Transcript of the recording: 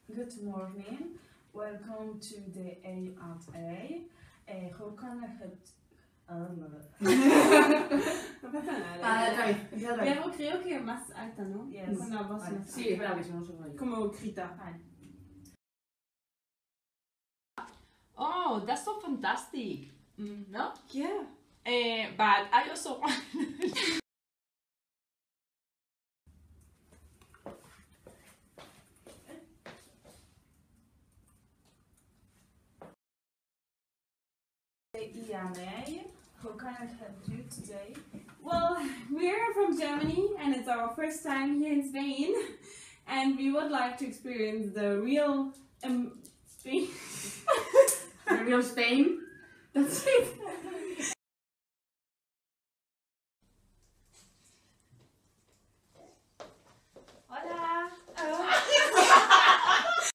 Good morning. Welcome to the A&A. Hoe kan ik het... No pasa nada. Pero creo que más alta, ¿no? Yes. Con la voz más Sí, bravísimo, eso soy. como grita. Oh, that's so fantastic. No? Yeah. But I also want... A&A. How can I help you today? Well, we're from Germany and it's our first time here in Spain. And we would like to experience the real Spain. The real Spain. That's it.